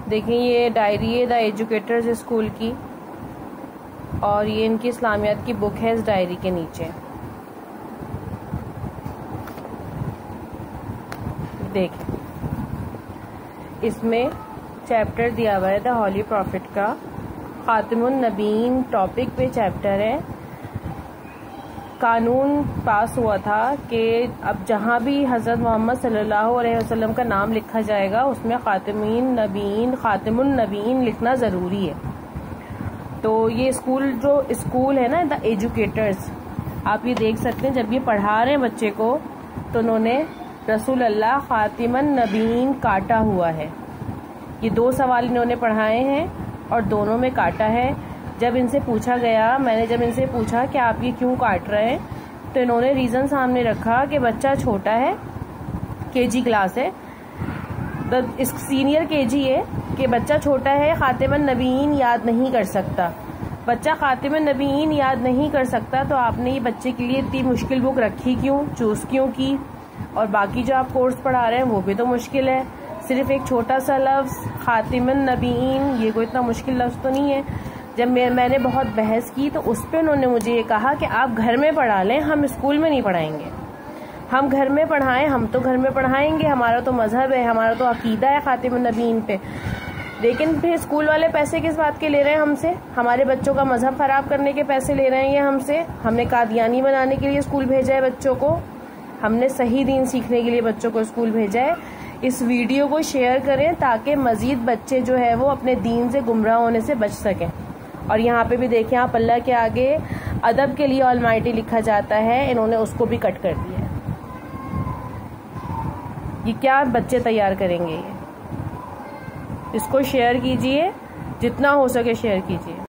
دیکھیں یہ ڈائری ہے دا ایجوکیٹرز اسکول کی، اور یہ ان کی اسلامیات کی بک ہے اس ڈائری کے نیچے. دیکھیں اس میں چیپٹر دیا ہوا ہے دا ہولی پروفٹ کا، خاتم النبیین ٹاپک پہ چیپٹر ہے. قانون پاس ہوا تھا کہ اب جہاں بھی حضرت محمد صلی اللہ علیہ وسلم کا نام لکھا جائے گا اس میں خاتم النبیین لکھنا ضروری ہے. تو یہ اسکول ہے نا دا ایجوکیٹرز، آپ یہ دیکھ سکتے ہیں جب یہ پڑھا رہے ہیں بچے کو تو انہوں نے رسول اللہ خاتم النبیین کاٹا ہوا ہے. یہ 2 سوال انہوں نے پڑھائے ہیں اور دونوں میں کاٹا ہے. جب ان سے پوچھا گیا، میں نے جب ان سے پوچھا کہ آپ یہ کیوں کاٹ رہے ہیں، تو انہوں نے ریزن سامنے رکھا کہ بچہ چھوٹا ہے، KG کلاس ہے، سینئر KG ہے، کہ بچہ چھوٹا ہے، خاتم النبیین یاد نہیں کر سکتا. بچہ خاتم النبیین یاد نہیں کر سکتا تو آپ نے یہ بچے کے لیے اتنی مشکل بک رکھی کیوں، چوز کیوں کی؟ اور باقی جو آپ کورس پڑھا رہے ہیں وہ بھی تو مشکل ہے. صرف ایک چھوٹا سا لفظ خاتم النبیین، یہ کوئی اتنا مشکل لفظ تو نہیں ہے. جب میں نے بہت بحث کی تو اس پہ انہوں نے مجھے یہ کہا کہ آپ گھر میں پڑھا لیں، ہم اسکول میں نہیں پڑھائیں گے. ہم گھر میں پڑھائیں، ہم تو گھر میں پڑھائیں گے، ہمارا تو مذہب ہے، ہمارا تو عقیدہ ہے خاتم النبیین پہ. لیکن پھر اسکول والے پیسے کس بات کے لے رہے ہیں ہم سے؟ ہمارے بچوں کا مذہب خراب کرنے کے پیسے لے رہے ہیں یہ ہم سے. ہم نے قادیانی بنانے کے لیے اسکول بھیجا ہے بچوں کو، ہم نے صحیح دین سیکھنے کے لیے بچوں کو اسکول بھیجا ہے. اس ویڈیو کو شیئر کریں تاکہ مزید بچے جو ہے وہ اپنے دین سے گمراہ ہونے سے بچ سکیں. اور یہاں پہ بھی دیکھیں آپ، اللہ کے آگے ادب کے لیے آلمائٹی لکھا جاتا ہے، انہوں نے اس کو بھی کٹ کر دیا ہے. یہ کیا بچے تیار کریں گے؟ اس کو شیئر کیجئے، جتنا ہو سکے شیئر کیجئے.